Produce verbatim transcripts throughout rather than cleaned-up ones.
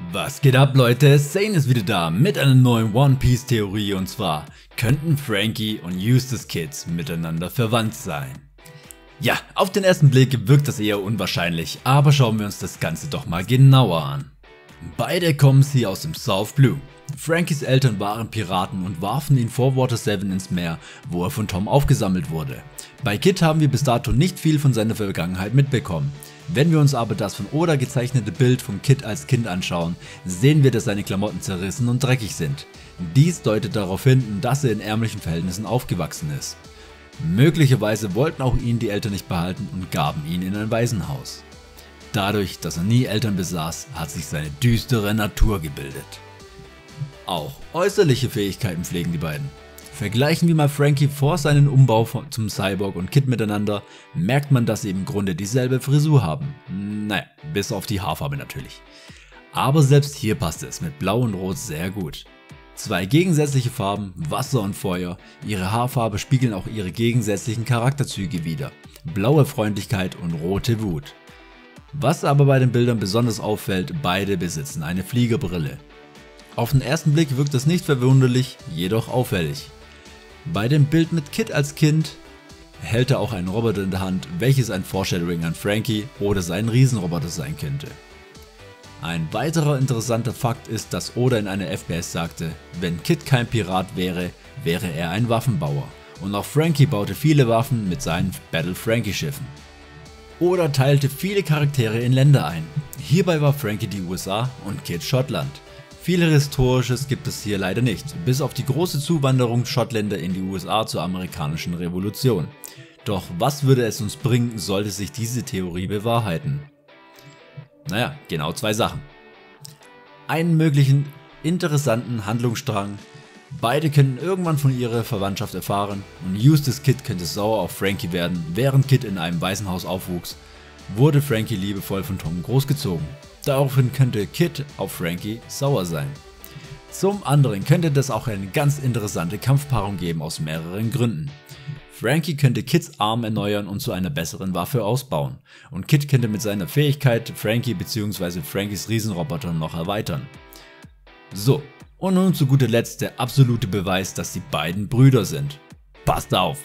Was geht ab, Leute? Zane ist wieder da mit einer neuen One Piece Theorie, und zwar könnten Franky und Eustass Kid miteinander verwandt sein. Ja, auf den ersten Blick wirkt das eher unwahrscheinlich, aber schauen wir uns das Ganze doch mal genauer an. Beide kommen sie aus dem South Blue. Frankys Eltern waren Piraten und warfen ihn vor Water seven ins Meer, wo er von Tom aufgesammelt wurde. Bei Kid haben wir bis dato nicht viel von seiner Vergangenheit mitbekommen. Wenn wir uns aber das von Oda gezeichnete Bild von Kid als Kind anschauen, sehen wir, dass seine Klamotten zerrissen und dreckig sind. Dies deutet darauf hin, dass er in ärmlichen Verhältnissen aufgewachsen ist. Möglicherweise wollten auch ihn die Eltern nicht behalten und gaben ihn in ein Waisenhaus. Dadurch, dass er nie Eltern besaß, hat sich seine düstere Natur gebildet. Auch äußerliche Fähigkeiten pflegen die beiden. Vergleichen wir mal Franky vor seinem Umbau zum Cyborg und Kid miteinander, merkt man, dass sie im Grunde dieselbe Frisur haben. Naja, bis auf die Haarfarbe natürlich. Aber selbst hier passt es mit Blau und Rot sehr gut. Zwei gegensätzliche Farben, Wasser und Feuer, ihre Haarfarbe spiegeln auch ihre gegensätzlichen Charakterzüge wider. Blaue Freundlichkeit und rote Wut. Was aber bei den Bildern besonders auffällt, beide besitzen eine Fliegerbrille. Auf den ersten Blick wirkt das nicht verwunderlich, jedoch auffällig. Bei dem Bild mit Kid als Kind hält er auch einen Roboter in der Hand, welches ein Foreshadowing an Franky oder seinen Riesenroboter sein könnte. Ein weiterer interessanter Fakt ist, dass Oda in einer F P S sagte, wenn Kid kein Pirat wäre, wäre er ein Waffenbauer, und auch Franky baute viele Waffen mit seinen Battle Franky Schiffen. Oda teilte viele Charaktere in Länder ein. Hierbei war Franky die U S A und Kid Schottland. Viel Historisches gibt es hier leider nicht, bis auf die große Zuwanderung Schottländer in die U S A zur amerikanischen Revolution. Doch was würde es uns bringen, sollte sich diese Theorie bewahrheiten? Naja, genau zwei Sachen. Einen möglichen interessanten Handlungsstrang. Beide könnten irgendwann von ihrer Verwandtschaft erfahren und Eustass Kid könnte sauer auf Franky werden. Während Kid in einem Waisenhaus aufwuchs, wurde Franky liebevoll von Tom großgezogen. Daraufhin könnte Kid auf Franky sauer sein. Zum anderen könnte das auch eine ganz interessante Kampfpaarung geben aus mehreren Gründen. Franky könnte Kids Arm erneuern und zu einer besseren Waffe ausbauen, und Kid könnte mit seiner Fähigkeit Franky bzw. Frankys Riesenroboter noch erweitern. So, und nun zu guter Letzt der absolute Beweis, dass die beiden Brüder sind. Passt auf!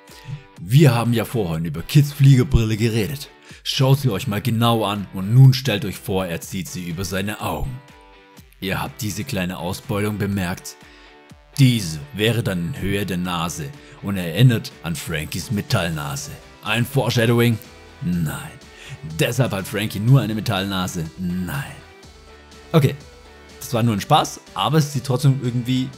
Wir haben ja vorhin über Kids Fliegerbrille geredet. Schaut sie euch mal genau an und nun stellt euch vor, er zieht sie über seine Augen. Ihr habt diese kleine Ausbeulung bemerkt? Diese wäre dann in Höhe der Nase und erinnert an Frankys Metallnase. Ein Foreshadowing? Nein. Deshalb hat Franky nur eine Metallnase? Nein. Okay, das war nur ein Spaß, aber es sieht trotzdem irgendwie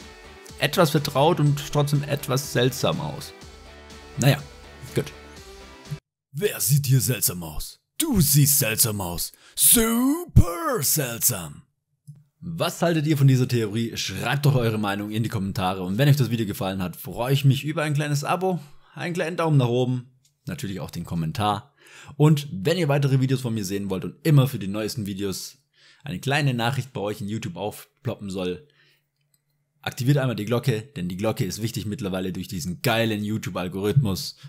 etwas vertraut und trotzdem etwas seltsam aus. Naja, gut. Wer sieht hier seltsam aus? Du siehst seltsam aus. Super seltsam. Was haltet ihr von dieser Theorie? Schreibt doch eure Meinung in die Kommentare, und wenn euch das Video gefallen hat, freue ich mich über ein kleines Abo, einen kleinen Daumen nach oben, natürlich auch den Kommentar, und wenn ihr weitere Videos von mir sehen wollt und immer für die neuesten Videos eine kleine Nachricht bei euch in YouTube aufploppen soll, aktiviert einmal die Glocke, denn die Glocke ist wichtig mittlerweile durch diesen geilen YouTube-Algorithmus.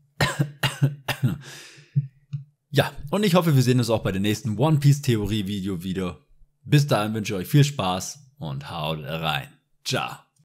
Ja, und ich hoffe, wir sehen uns auch bei der nächsten One Piece Theorie Video wieder. Bis dahin wünsche ich euch viel Spaß und haut rein. Ciao.